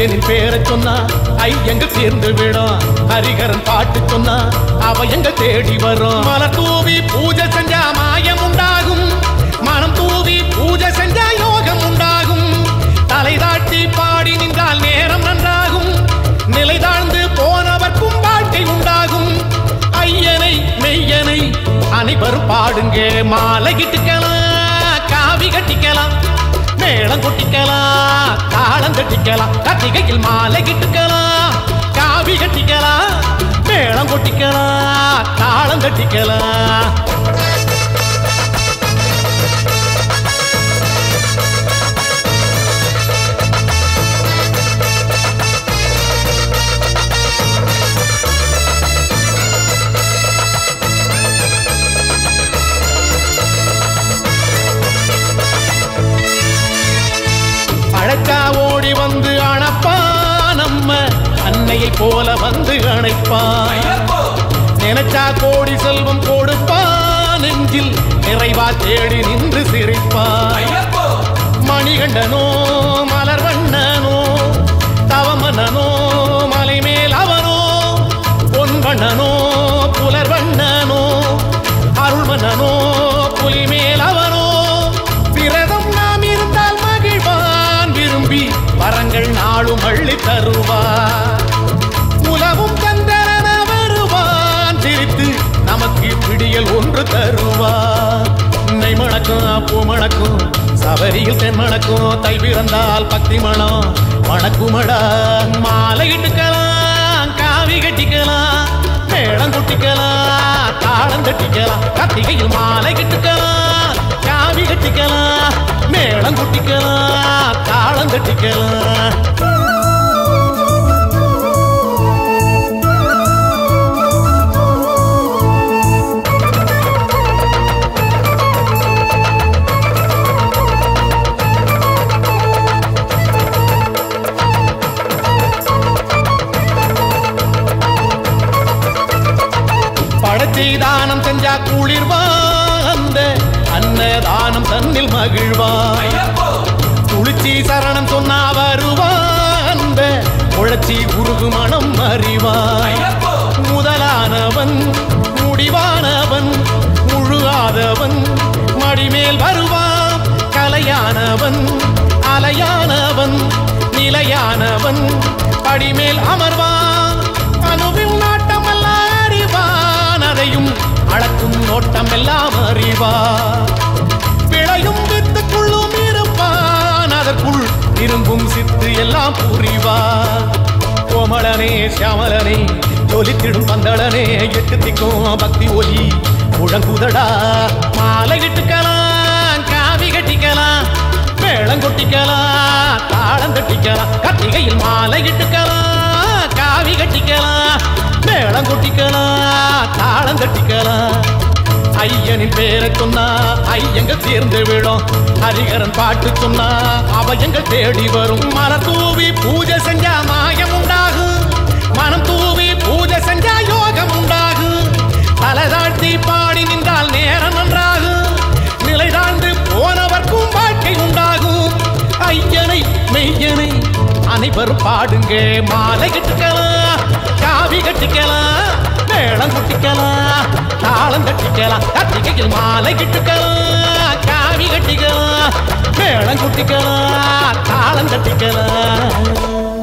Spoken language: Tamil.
ஐயனின் பேரை சொன்னா ஐயங்க சேர்ந்து விடும். ஹரிகரன் பாட்டு சொன்னா அவ எங்க தேடி வரும். மலர் தூவி பூஜை செஞ்சா மாயம் உண்டாகும். மனம் தூவி பூஜை செஞ்சா யோகம் உண்டாகும். தலை தாட்டி பாடி நின்றால் நேரம் நன்றாகும். நிலை தாழ்ந்து போனவர்க்கும் வாழ்க்கை உண்டாகும். ஐயனை மெய்யனை அனைவரும் பாடுங்க. மாலை கிட்டுக்கலாம், காவி கட்டிக்கலாம், மேளம் கொட்டிக்கலாம், தாளம் கட்டிக்கலாம். கத்திகையில் மாலை கிட்டுக்கலாம், காவி கட்டிக்கலாம், மேளம் கொட்டிக்கலாம், தாளம் கட்டிக்கலாம். அழைச்சா ஓடி வந்து அணைப்பா, நம்ம அன்னையை போல வந்து அணைப்பா. நினைச்சா கோடி செல்வம் கொடுப்பா, நெஞ்சில் நிறைவா தேடி நின்று சிரிப்பா. மணிகண்டனோ மலர் வண்ணனோ தவமன்னனோ மலை மேல் அவனோ, பொன்வண்ணனோ புலர் வண்ணனோ அருள்மன்னனோ புலி மேல் அவனோ. விரதம் நாம் இருந்தால் மகிழ்வான், விரும்பி வரங்கள் நாளும் அள்ளி தருவான். உலவும் கந்தரன வருவான், சிரித்து நமக்கு பிடியல் ஒன்று தருவான். நெய் மணக்கும் பூ மணக்கும் சபரியில் தென் மணக்கும். தை பிறந்தால் பக்தி மணம் மணக்குமடா. மாலை இட்டுக்கலாம், காவி கட்டிக்கலாம், மேளம் கொட்டிக்கலாம், தாளம் கட்டிக்கலாம். கத்திகையில் மாலை கட்டுக்கலாம், காவி கட்டிக்கலாம், மேளம் கொட்டிக்கலாம், தாளம் கட்டிக்கலாம். படைச்சி தானம் செஞ்சா குளிர்வா, அந்த அன்னதானம் தன்னில் மகிழ்வா. குளிச்சி சரணம் சொன்னா வருவா, அந்த உழைச்சி உருகு மனம் அறிவா. முதலானவன் முடிவானவன், முழுகாதவன் மடிமேல் வருவான். கலையானவன் அலையானவன், நிலையானவன் படிமேல் அமர்வான். அணுவில் நாட்டம் எல்லாம் அறிவான், அதையும் அளக்கும் நோட்டம் எல்லாம் அறிவான். விளையும் வித்துக்குள்ளும் இருப்பான், அதற்குள் இரும்பும் சித்து எல்லாம் புரிவான். கோமளனே சியாமலனே ஜொலித்திடும் பந்தளனே, எட்டு திக்கும் பக்தி ஒலி முழங்குதடா. மாலை இட்டுக்கலாம், காவி கட்டிக்கலாம், மேளம் கொட்டிக்கலாம், தாளம் கட்டிக்கலாம். கத்திகையில் மாலை இட்டுக்கலாம், காவி கட்டிக்கலாம், மேளம் கொட்டிக்கலாம், தாளம் கட்டிக்கலாம். ஐயனின் பேரை சொன்னா ஐயங்க சேர்ந்து விடும். ஹரிகரன் பாட்டு சொன்னா அவ எங்க தேடி வரும். மலர் தூவி பூஜை செஞ்சா மாயம் உண்டாகும். மனம் தூவி பூஜை செஞ்சா யோகம் உண்டாகும். தலை தாழ்த்தி பாடி நின்றால் நேரம் நன்றாகும். நிலை தாழ்ந்து போனவர்க்கும் வாழ்க்கை உண்டாகும். ஐயனை மெய்யனை அனைவரும் பாடுங்க. மாலை கட்டிக்கலாம், காவி கட்டிக்கலாம், மேளம் கொட்டிக்கலாம், தாளம் கட்டிக்கலாம். கத்திகையில் மாலை கட்டிக்கலாம், காவி கட்டிக்கலாம், மேளம் கொட்டிக்கலாம், தாளம் கட்டிக்கலாம்.